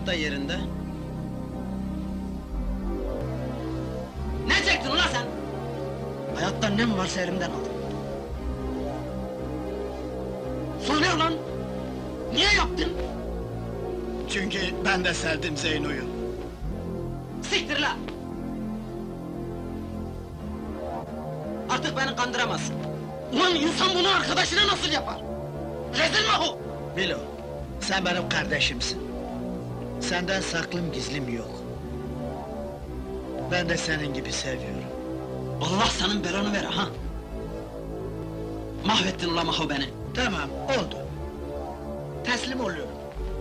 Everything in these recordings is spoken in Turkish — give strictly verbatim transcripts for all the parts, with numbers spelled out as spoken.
da yerinde. Ne çektin ulan sen? Hayatta ne varsa elimden aldım. Söyle ulan! Niye yaptın? Çünkü ben de sevdim Zeyno'yu. Siktir lan! Artık beni kandıramazsın. Ulan insan bunu arkadaşına nasıl yapar? Rezil mahu! Bilo, sen benim kardeşimsin. Senden saklım gizlim yok. Ben de senin gibi seviyorum. Allah senin belanı ver ha! Mahvettin ulan mahu beni! Tamam, oldu. Teslim oluyorum.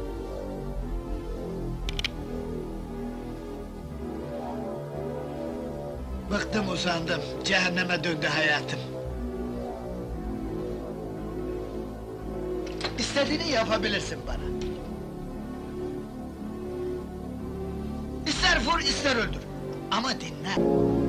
Bıktım, usandım. Cehenneme döndü hayatım. İstediğini yapabilirsin bana. İster vur, ister öldür. Ama dinle.